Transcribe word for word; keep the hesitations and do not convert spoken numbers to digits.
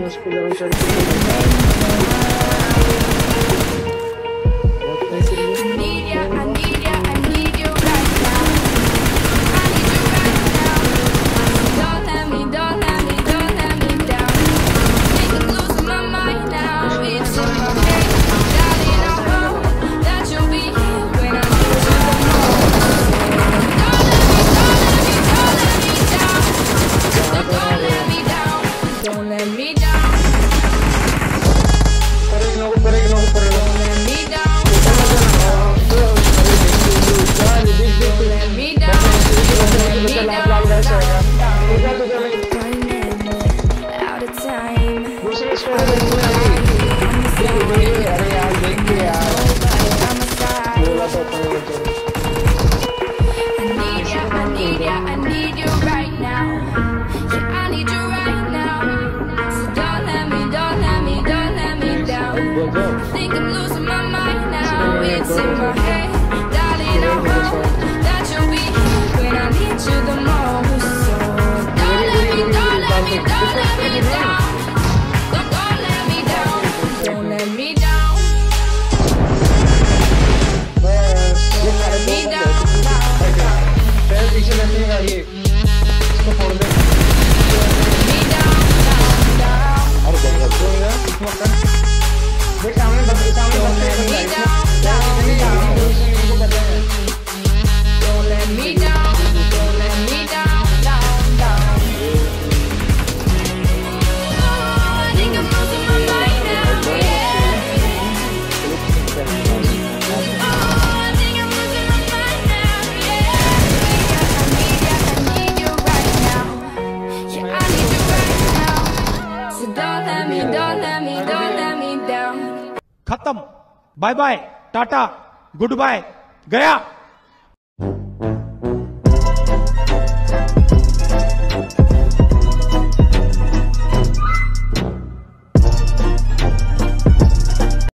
उसको जरूर चढ़ के think I'm losing my mind now. It's in my head, darling. I hope that you'll be here when I need you the most. So don't let me, don't let me, don't let me down. Don't, don't let me down. Don't let me down. Don't let me down. पैर पीछे लगने का ये इसको फोड़ दे Me down, down, down. और बहुत हो गया मक्खन देख सामने बस सामने बस Me down, down, down. Don't let me down. Don't let me down, down, down. Oh, I think I'm losing my mind now, yeah. Oh, I think I'm losing my mind now, yeah. I need you, I need you right now. Yeah, I need you right now. So don't let me, don't let me, don't let me down. खत्म, bye bye, tata, good bye, गया।